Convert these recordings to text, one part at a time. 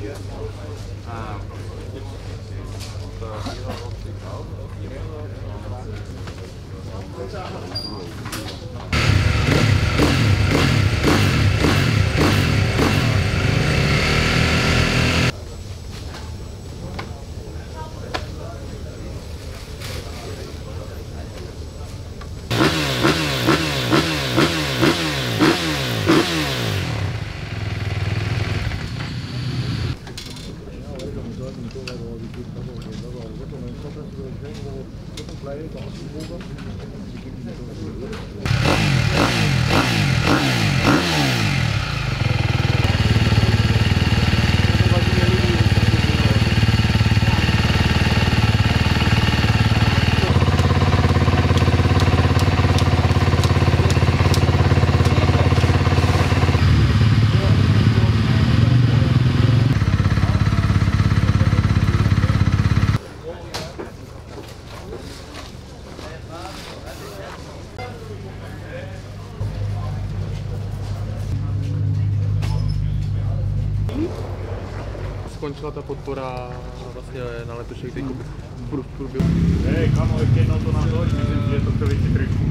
Skončila ta podpora vlastně na letošek teď v průběhu. Hej, kamo, ještě jednou to natoč, myslím, že je to celý chytrý.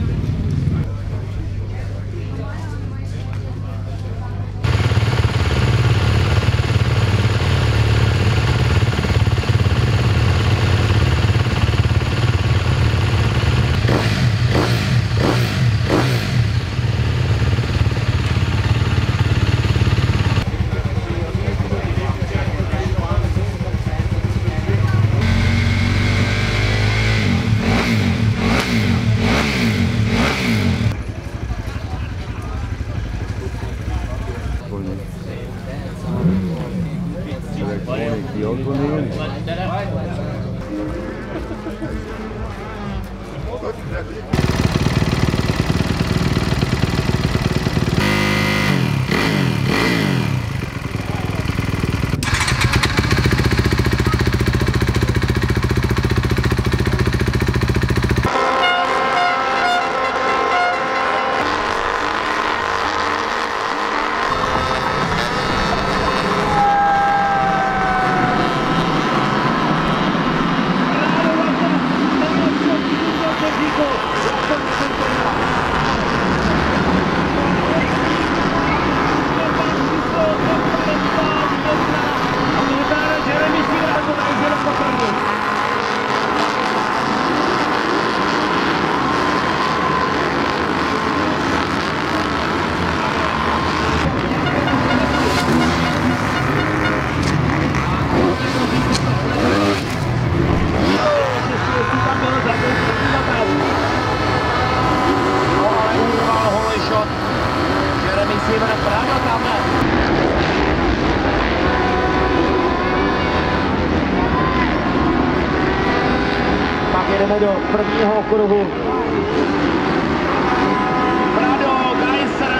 Jedeme do prvního okruhu. Prado, Geiser.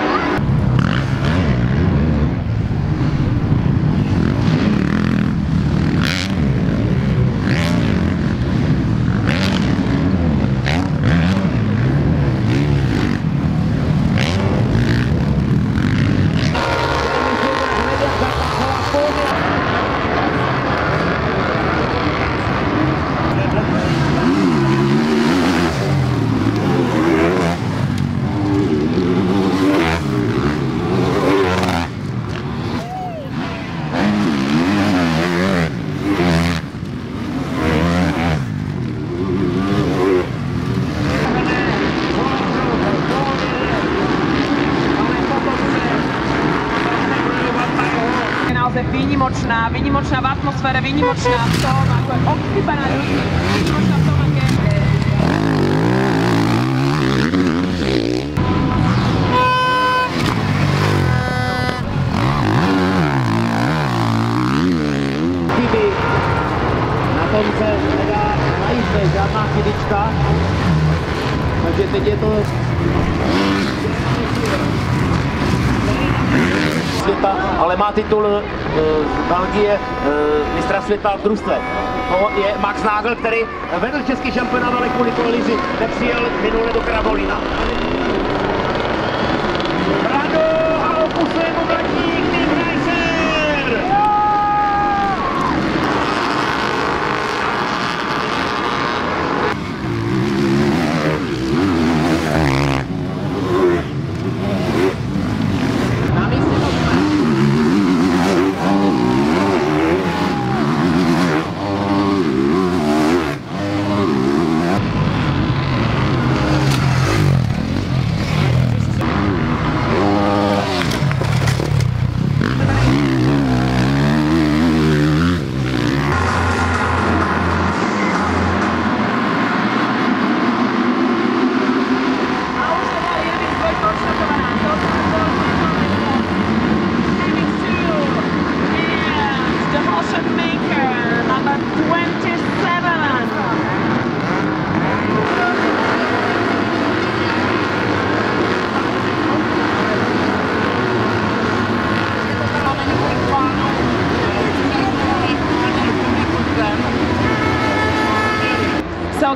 Výnimočná v atmosfére, výnimočná v tom, ako je obkýpaná ľudí, výnimočná v tom, aké chyby. Na tom se nedá najít, žádná chybička. Takže teď je to světa, ale má titul z Belgie mistra světa v družstve. To je Max Nagel, který vedl český šampionát, ale kvůli kolizi nepřijel minule do Kravolina. Brado a opusuje mu blatník, Tim Reiser!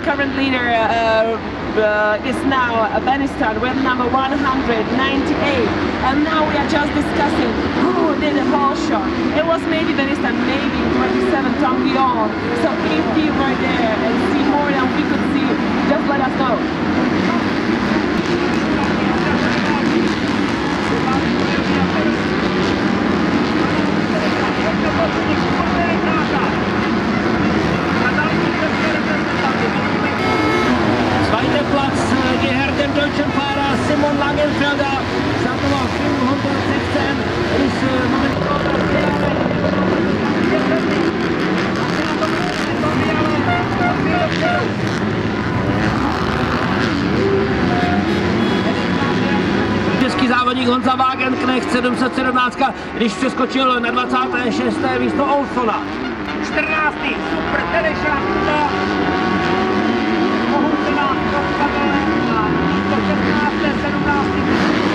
current leader is now Benistan with number 198, and now we are just discussing who did the whole shot. It was maybe Benistan, maybe 27 Tanguy. So if you were there and see more than we could see, just let us know. Zweiter Platz gehört dem deutschen Fahrer Simon Langenfelder. Startnummer 516 ist český závodník Honza Wagenknecht 717, když přeskočil na 26. místo Olsona. 14. Super Tereša Kuda. Pohucená, 16. 17.